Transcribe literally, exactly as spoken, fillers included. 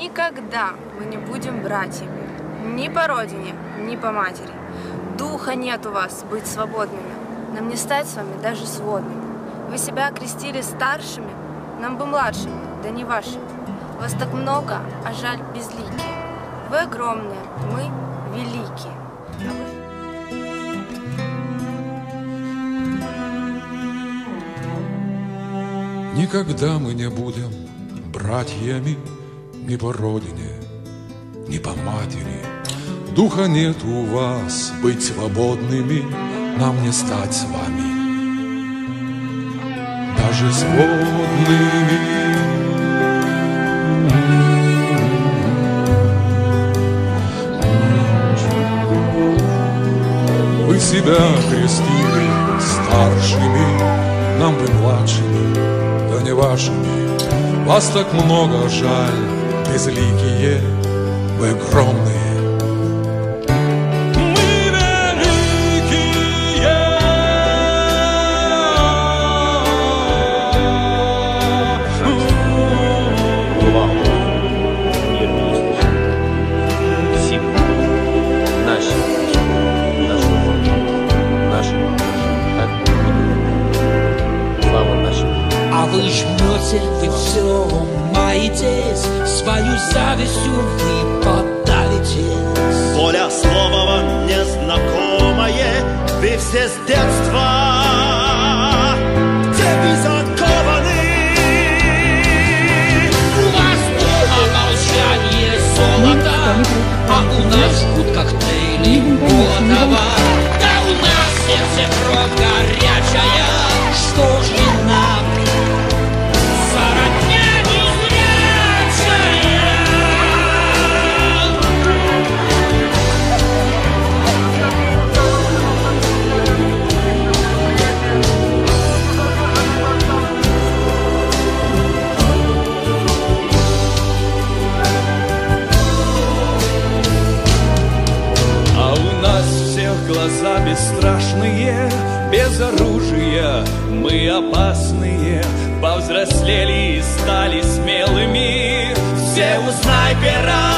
Никогда мы не будем братьями. Ни по родине, ни по матери. Духа нет у вас быть свободными. Нам не стать с вами даже сводными. Вы себя окрестили старшими, нам бы младшими, да не вашими. Вас так много, а жаль безликие. Вы огромные, мы великие. А вы... Никогда мы не будем братьями ни по родине, ни по матери. Духа нет у вас быть свободными, нам не стать с вами даже сводными. Вы себя крестили старшими, нам бы младшими, да не вашими. Вас так много, жаль, безликие, вы огромные. Вы жмете, вы все ломаетесь, свою завистью вы подавитесь. Воля слова вам незнакомое, вы все с детства в цепи закованы. У вас дома молчание золото, а у нас жгут коктейли Молотова. Да у нас сердце кровь горячая, что ж не нам? Глаза бесстрашные, без оружия, мы опасные. Повзрослели и стали смелыми, все у снайпера.